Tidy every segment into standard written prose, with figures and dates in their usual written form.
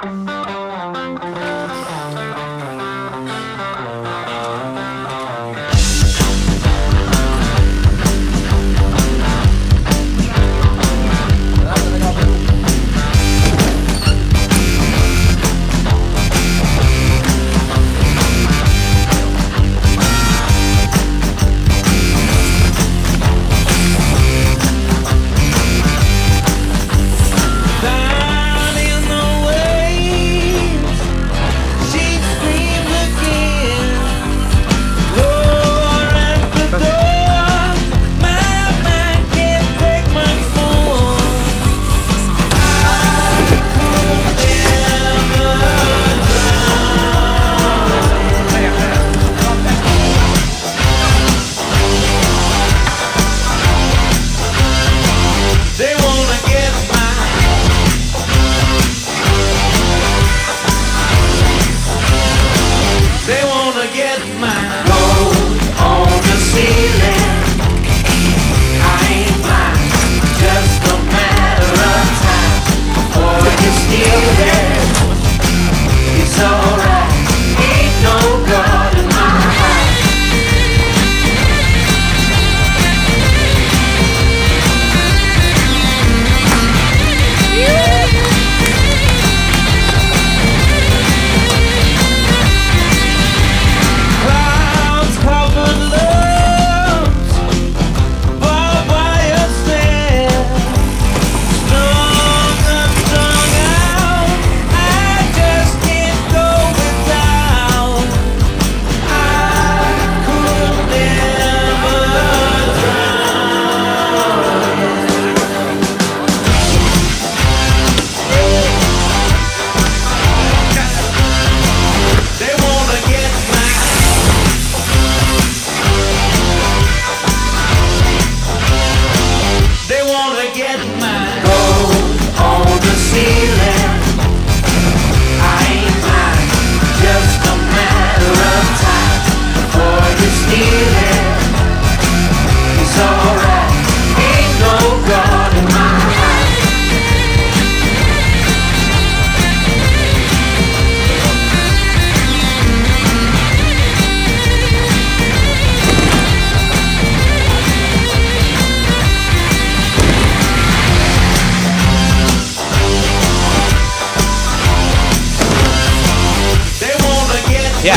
Yeah.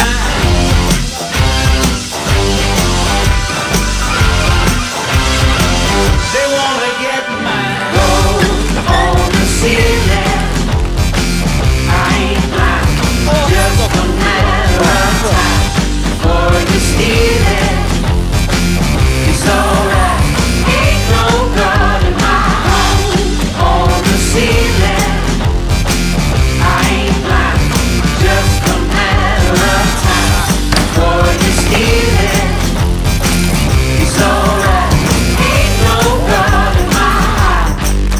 They wanna get my gold on the ceiling. I ain't blind, just a matter of time before you steal it. It's alright, ain't no God in my heart on the ceiling. I ain't blind, just a matter of time before you steal it. It's alright, ain't no God in my heart.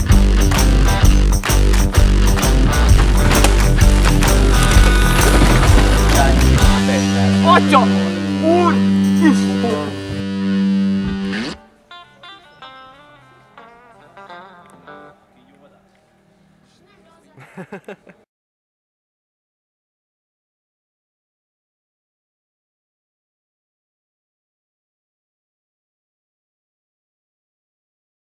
Atya! Úr! Isten!